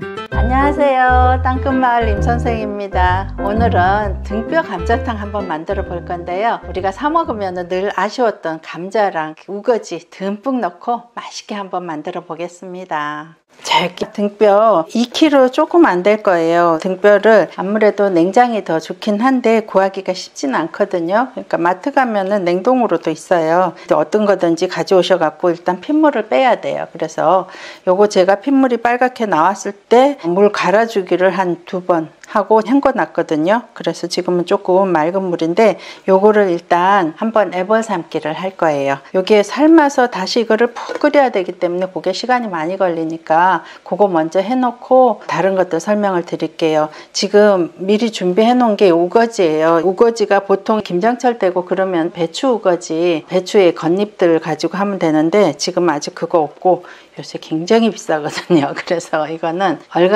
안녕하세요. 땅끝마을 임선생입니다. 오늘은 등뼈 감자탕 한번 만들어 볼 건데요. 우리가 사 먹으면 늘 아쉬웠던 감자랑 우거지 듬뿍 넣고 맛있게 한번 만들어 보겠습니다. 자, 이렇게 등뼈 2kg 조금 안 될 거예요. 등뼈를 아무래도 냉장이 더 좋긴 한데 구하기가 쉽지는 않거든요. 그러니까 마트 가면은 냉동으로도 있어요. 어떤 거든지 가져오셔 갖고 일단 핏물을 빼야 돼요. 그래서 요거 제가 핏물이 빨갛게 나왔을 때 물 갈아주기를 한 2번 하고 헹궈 놨거든요. 그래서 지금은 조금 맑은 물인데 요거를 일단 한번 애벌 삶기를 할 거예요. 여기에 삶아서 다시 이거를 푹 끓여야 되기 때문에 그게 시간이 많이 걸리니까 그거 먼저 해놓고 다른 것들 설명을 드릴게요. 지금 미리 준비해 놓은 게 우거지예요. 우거지가 보통 김장철 되고 그러면 배추 우거지, 배추의 겉잎들 가지고 하면 되는데 지금 아직 그거 없고 요새 굉장히 비싸거든요. 그래서 이거는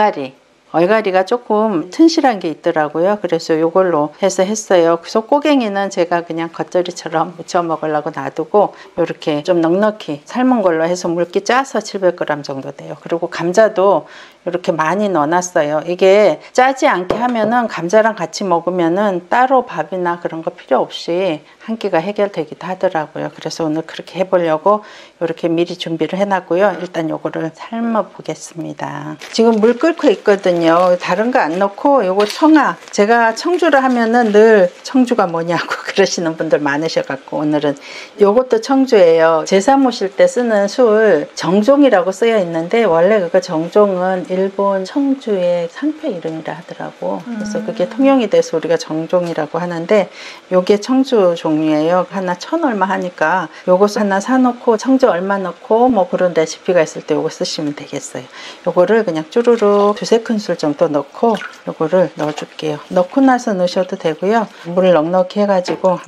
얼갈이가 조금 튼실한 게 있더라고요. 그래서 이걸로 해서 했어요. 속고갱이는 제가 그냥 겉절이처럼 무쳐 먹으려고 놔두고 이렇게 좀 넉넉히 삶은 걸로 해서 물기 짜서 700g 정도 돼요. 그리고 감자도 이렇게 많이 넣어놨어요. 이게 짜지 않게 하면은 감자랑 같이 먹으면은 따로 밥이나 그런 거 필요 없이 한 끼가 해결되기도 하더라고요. 그래서 오늘 그렇게 해보려고 이렇게 미리 준비를 해놨고요. 일단 요거를 삶아 보겠습니다. 지금 물 끓고 있거든요. 다른 거 안 넣고 요거 청아, 제가 청주를 하면은 늘 청주가 뭐냐고 그러시는 분들 많으셔갖고 오늘은 요것도 청주예요. 제사 모실 때 쓰는 술 정종이라고 쓰여 있는데 원래 그거 정종은 일본 청주의 상표 이름이라 하더라고. 그래서 그게 통용이 돼서 우리가 정종이라고 하는데 요게 청주 종류예요. 하나 1,000 얼마 하니까 요거 하나 사놓고 청주 얼마 넣고 뭐 그런 레시피가 있을 때 요거 쓰시면 되겠어요. 요거를 그냥 쭈루룩 2-3큰술 정도 넣고 요거를 넣어줄게요. 넣고 나서 넣으셔도 되고요. 물을 넉넉히 해가지고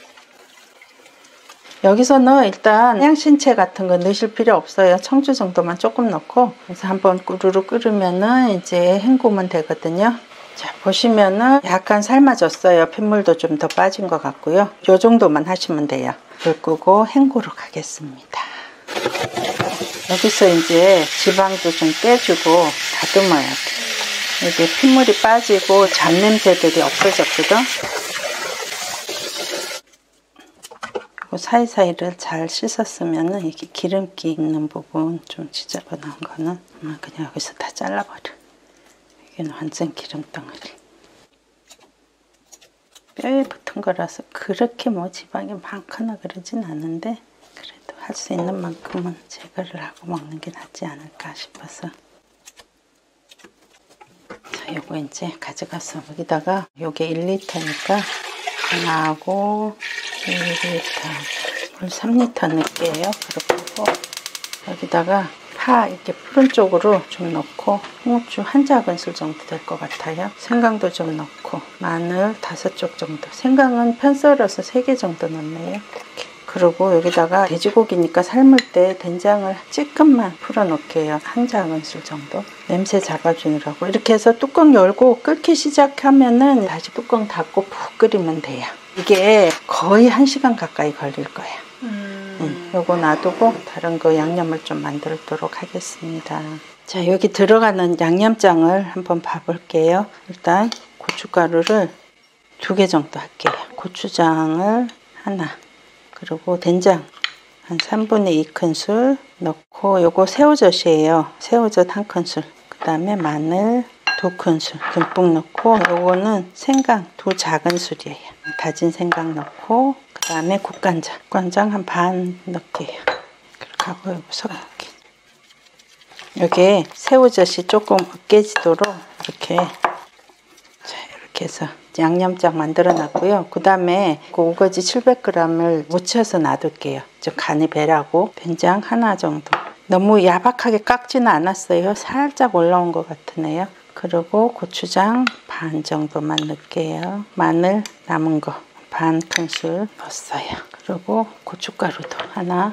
여기서는 일단 향신채 같은 거 넣으실 필요 없어요. 청주 정도만 조금 넣고 그래서 한번 꾸르르 끓으면은 이제 헹구면 되거든요. 자, 보시면은 약간 삶아졌어요. 핏물도 좀 더 빠진 것 같고요. 요 정도만 하시면 돼요. 불 끄고 헹구러 가겠습니다. 여기서 이제 지방도 좀 빼주고 다듬어야 돼. 이게 핏물이 빠지고 잡냄새들이 없어졌거든. 사이사이를 잘 씻었으면은 이게 기름기 있는 부분 좀 지저분한 거는 그냥 여기서 다 잘라버려. 이게 완전 기름덩어리. 뼈에 붙은 거라서 그렇게 뭐 지방이 많거나 그러진 않은데 그래도 할 수 있는 만큼은 제거를 하고 먹는 게 낫지 않을까 싶어서. 자, 요거 이제 가져가서 여기다가 요게 1리터니까 하나하고 1리터 물 3리터 넣을게요. 그리고 여기다가 파 이렇게 푸른 쪽으로 좀 넣고 홍후추 1작은술 정도 될 것 같아요. 생강도 좀 넣고 마늘 5쪽 정도. 생강은 편 썰어서 3개 정도 넣네요. 이렇게. 그리고 여기다가 돼지고기니까 삶을 때 된장을 찔끔만 풀어 놓을게요. 1작은술 정도. 냄새 잡아주느라고. 이렇게 해서 뚜껑 열고 끓기 시작하면은 다시 뚜껑 닫고 푹 끓이면 돼요. 이게 거의 1시간 가까이 걸릴 거예요. 요거 놔두고 다른 거 양념을 좀 만들도록 하겠습니다. 자, 여기 들어가는 양념장을 한번 봐볼게요. 일단 고춧가루를 2개 정도 할게요. 고추장을 하나, 그리고 된장 한 3분의 2큰술 넣고, 요거 새우젓이에요. 새우젓 1큰술, 그 다음에 마늘 2큰술 듬뿍 넣고, 요거는 생강 2작은술이에요. 다진 생강 넣고, 그 다음에 국간장 한 반 넣을게요. 그렇게 하고 요거 섞을게요. 여기에 새우젓이 조금 으깨지도록 이렇게, 자, 이렇게 해서 양념장 만들어 놨고요. 그 다음에 그 우거지 700g을 묻혀서 놔둘게요. 좀 간이 배라고. 된장 하나 정도. 너무 야박하게 깎지는 않았어요. 살짝 올라온 것 같으네요. 그리고 고추장 반 정도만 넣을게요. 마늘 남은 거 반 큰술 넣었어요. 그리고 고춧가루도 하나.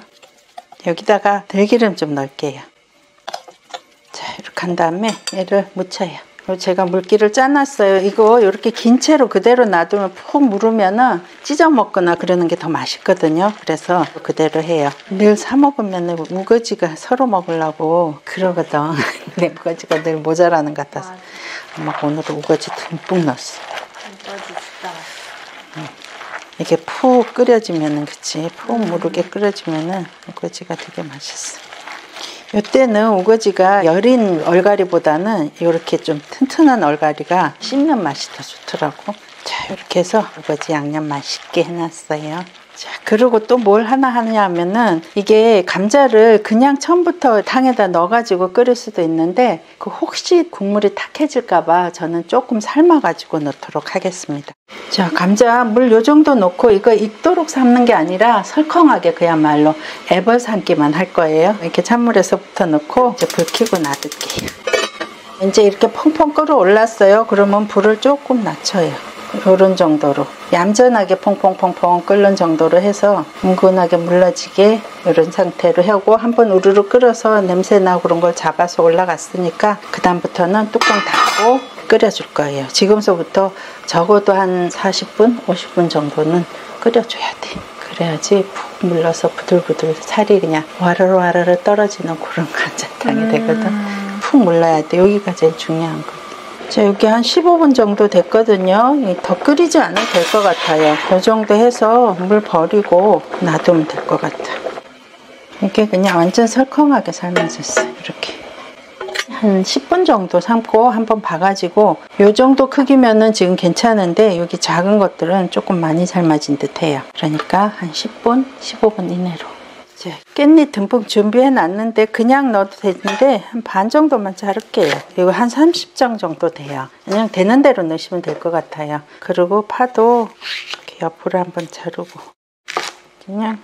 여기다가 들기름 좀 넣을게요. 자, 이렇게 한 다음에 얘를 묻혀요. 제가 물기를 짜놨어요. 이거 이렇게 긴 채로 그대로 놔두면 푹 무르면은 찢어 먹거나 그러는 게 더 맛있거든요. 그래서 그대로 해요. 늘 사 먹으면 우거지가 서로 먹으려고 그러거든. 근데 우거지가 늘 모자라는 것 같아서 엄마가 오늘 우거지 듬뿍 넣었어. 우거지 진짜 맛있어. 이게 푹 끓여지면은, 그치? 푹 무르게 끓여지면은 우거지가 되게 맛있어. 이때는 우거지가 여린 얼갈이보다는 이렇게 좀 튼튼한 얼갈이가 씹는 맛이 더 좋더라고. 자, 이렇게 해서 우거지 양념 맛있게 해놨어요. 자, 그리고 또 뭘 하나 하냐 하면은, 이게 감자를 그냥 처음부터 탕에다 넣어가지고 끓일 수도 있는데, 그 혹시 국물이 탁해질까봐 저는 조금 삶아가지고 넣도록 하겠습니다. 자, 감자 물 요 정도 넣고 이거 익도록 삶는 게 아니라 설컹하게 그야말로 애벌 삶기만 할 거예요. 이렇게 찬물에서부터 넣고 이제 불 켜고 놔둘게요. 이제 이렇게 펑펑 끓어올랐어요. 그러면 불을 조금 낮춰요. 이런 정도로 얌전하게 퐁퐁퐁퐁 끓는 정도로 해서 은근하게 물러지게 이런 상태로 하고, 한번 우르르 끓여서 냄새나고 그런 걸 잡아서 올라갔으니까 그 다음부터는 뚜껑 닫고 끓여줄 거예요. 지금서부터 적어도 한 40분, 50분 정도는 끓여줘야 돼. 그래야지 푹 물러서 부들부들 살이 그냥 와르르 와르르 떨어지는 그런 감자탕이 되거든. 푹 물러야 돼. 여기가 제일 중요한 거. 자, 여기 한 15분 정도 됐거든요. 더 끓이지 않아도 될 것 같아요. 이 정도 해서 물 버리고 놔두면 될 것 같아. 이게 그냥 완전 설컹하게 삶아졌어요. 이렇게 한 10분 정도 삶고 한번 봐가지고, 이 정도 크기면은 지금 괜찮은데 여기 작은 것들은 조금 많이 삶아진 듯 해요. 그러니까 한 10분, 15분 이내로. 깻잎 듬뿍 준비해 놨는데 그냥 넣어도 되는데 한 반 정도만 자를게요. 이거 한 30장 정도 돼요. 그냥 되는 대로 넣으시면 될 것 같아요. 그리고 파도 이렇게 옆으로 한번 자르고 그냥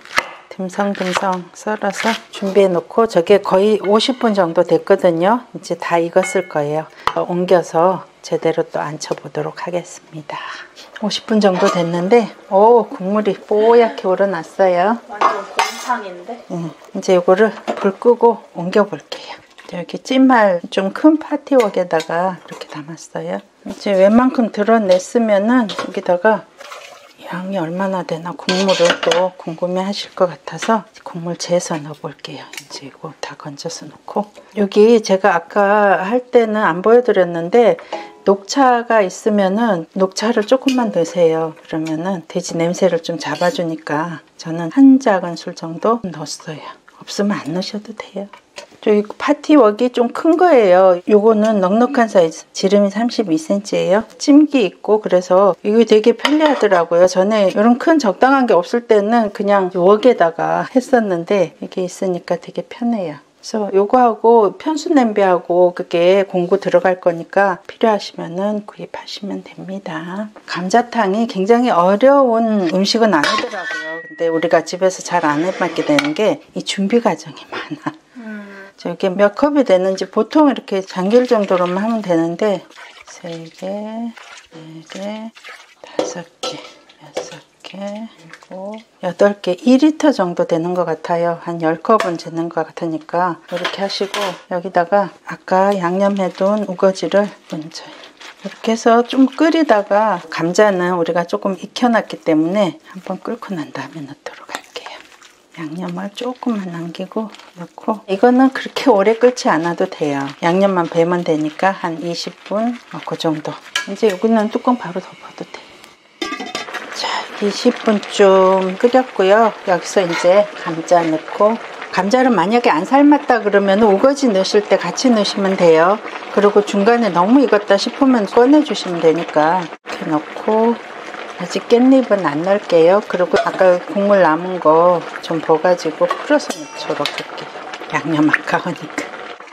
듬성듬성 썰어서 준비해 놓고, 저게 거의 50분 정도 됐거든요. 이제 다 익었을 거예요. 옮겨서 제대로 또 앉혀 보도록 하겠습니다. 50분 정도 됐는데 국물이 뽀얗게 우러났어요. 완전 곰탕인데? 이제 이거를 불 끄고 옮겨 볼게요. 여기 찜알 좀 큰 파티웍에다가 이렇게 담았어요. 이제 웬만큼 드러냈으면은 여기다가 양이 얼마나 되나 국물을 또 궁금해 하실 것 같아서 국물 재서 넣어 볼게요. 이제 이거 다 건져서 넣고, 여기 제가 아까 할 때는 안 보여드렸는데 녹차가 있으면은 녹차를 조금만 넣으세요. 그러면은 돼지 냄새를 좀 잡아주니까 저는 한 작은술 정도 넣었어요. 없으면 안 넣으셔도 돼요. 저기 파티웍이 좀 큰 거예요. 요거는 넉넉한 사이즈, 지름이 32cm예요. 찜기 있고 그래서 이거 되게 편리하더라고요. 전에 이런 큰 적당한 게 없을 때는 그냥 웍에다가 했었는데 이게 있으니까 되게 편해요. 그래서 요거하고 편수 냄비하고 그게 공구 들어갈 거니까 필요하시면은 구입하시면 됩니다. 감자탕이 굉장히 어려운 음식은 아니더라고요. 근데 우리가 집에서 잘 안 해먹게 되는 게 이 준비 과정이 많아. 이게 몇 컵이 되는지 보통 이렇게 잠길 정도로만 하면 되는데 3개, 4개, 5개, 6개, 7, 8개, 2리터 정도 되는 것 같아요. 한 10컵은 되는 것 같으니까 이렇게 하시고, 여기다가 아까 양념해둔 우거지를 먼저 이렇게 해서 좀 끓이다가, 감자는 우리가 조금 익혀놨기 때문에 한번 끓고 난 다음에 넣도록 할게요. 양념을 조금만 남기고 넣고, 이거는 그렇게 오래 끓지 않아도 돼요. 양념만 배면 되니까 한 20분 그 정도. 이제 여기는 뚜껑 바로 덮어도 돼. 자, 20분쯤 끓였고요. 여기서 이제 감자 넣고, 감자를 만약에 안 삶았다 그러면 우거지 넣으실 때 같이 넣으시면 돼요. 그리고 중간에 너무 익었다 싶으면 꺼내주시면 되니까 이렇게 넣고, 아직 깻잎은 안 넣을게요. 그리고 아까 국물 남은 거 좀 버가지고 풀어서 넣도록 할게요. 양념 아까우니까.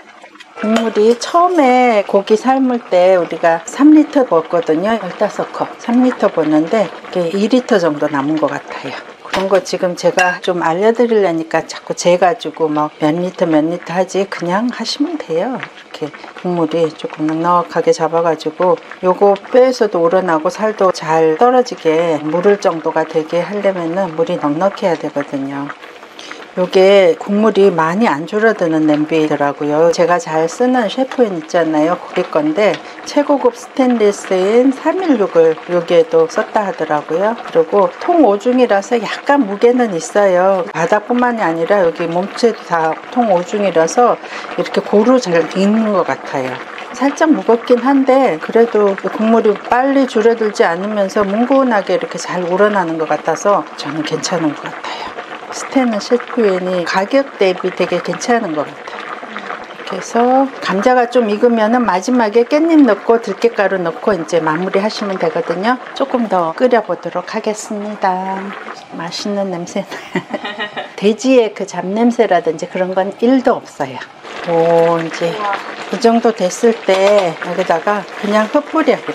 국물이 처음에 고기 삶을 때 우리가 3리터 붓거든요. 15컵 3리터 붓는데 이게 2리터 정도 남은 것 같아요. 그런 거 지금 제가 좀 알려드리려니까 자꾸 재가지고 막 몇 리터 하지, 그냥 하시면 돼요. 이렇게 국물이 조금 넉넉하게 잡아가지고 요거 뼈에서도 우러나고 살도 잘 떨어지게 무를 정도가 되게 하려면은 물이 넉넉해야 되거든요. 요게 국물이 많이 안 줄어드는 냄비더라고요. 제가 잘 쓰는 셰프인 있잖아요. 거기 건데 최고급 스테인리스인 316을 여기에도 썼다 하더라고요. 그리고 통오중이라서 약간 무게는 있어요. 바닥뿐만이 아니라 여기 몸체도 다 통오중이라서 이렇게 고루 잘 익는 것 같아요. 살짝 무겁긴 한데 그래도 국물이 빨리 줄어들지 않으면서 뭉근하게 이렇게 잘 우러나는 것 같아서 저는 괜찮은 것 같아요. 스테는 셰프인이 가격 대비 되게 괜찮은 것 같아요. 이렇게 해서 감자가 좀 익으면 마지막에 깻잎 넣고 들깨가루 넣고 이제 마무리 하시면 되거든요. 조금 더 끓여보도록 하겠습니다. 맛있는 냄새. 돼지의 그 잡냄새라든지 그런 건 1도 없어요. 오, 이제 이 정도 됐을 때 여기다가 그냥 흩뿌려 이렇게.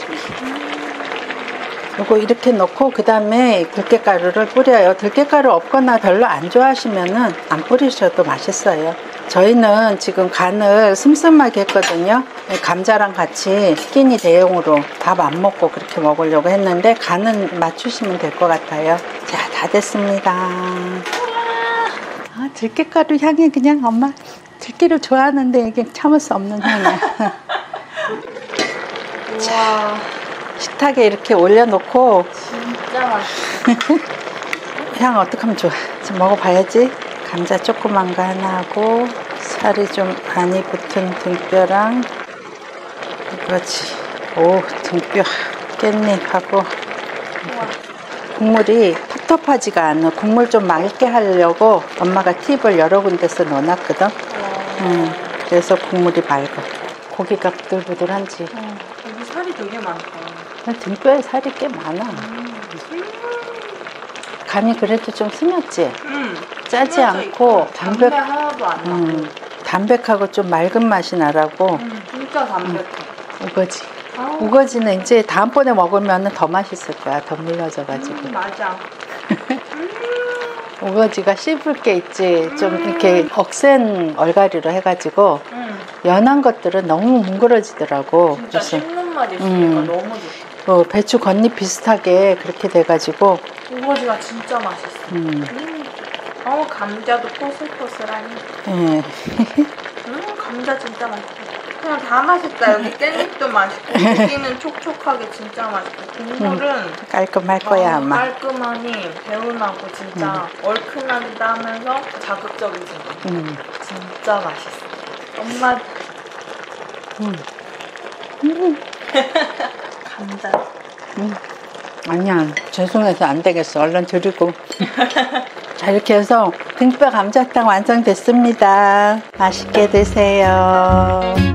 요거 이렇게 넣고 그 다음에 들깨가루를 뿌려요. 들깨가루 없거나 별로 안 좋아하시면은 안 뿌리셔도 맛있어요. 저희는 지금 간을 슴슴하게 했거든요. 감자랑 같이 끼니 대용으로 밥 안 먹고 그렇게 먹으려고 했는데 간은 맞추시면 될 것 같아요. 자, 다 됐습니다. 아, 들깨가루 향이 그냥 엄마 들깨를 좋아하는데 이게 참을 수 없는 향이야. 자, 식탁에 이렇게 올려놓고 진짜 맛있어. 향 어떻게 하면 좋아? 지금 먹어봐야지. 감자 조그만 거 하나 하고 살이 좀 많이 붙은 등뼈랑 이거지. 오, 등뼈 깻잎하고 국물이 텁텁하지가 않아. 국물 좀 맑게 하려고 엄마가 팁을 여러 군데서 넣어놨거든. 그래서 국물이 맑아. 고기가 부들부들한지. 여기 살이 되게 많다. 등뼈에 살이 꽤 많아. 간이 그래도 좀 스몄지? 짜지 않고 담배 하나도 안 나고. 담백하고 좀 맑은 맛이 나라고. 진짜 담백해. 우거지. 우거지는 이제 다음번에 먹으면 더 맛있을 거야. 더 물러져가지고. 맞아. 우거지가 씹을 게 있지. 좀 이렇게 억센 얼갈이로 해가지고 연한 것들은 너무 뭉그러지더라고. 진짜 씹는 맛이 있으니까 너무 좋다. 배추 겉잎 비슷하게 그렇게 돼가지고 우거지가 진짜 맛있어. 감자도 포슬포슬하니. 예. 감자 진짜 맛있어. 그냥 다 맛있다. 여기 깻잎도 맛있고 고기는 촉촉하게 진짜 맛있고 국물은 깔끔할 거야 아마. 깔끔하니 개운하고 진짜 얼큰하기도 하면서 자극적이지. 진짜 맛있어. 엄마 감자. 아니야, 죄송해서 안 되겠어. 얼른 드리고. 자, 이렇게 해서 등뼈 감자탕 완성됐습니다. 맛있게 드세요.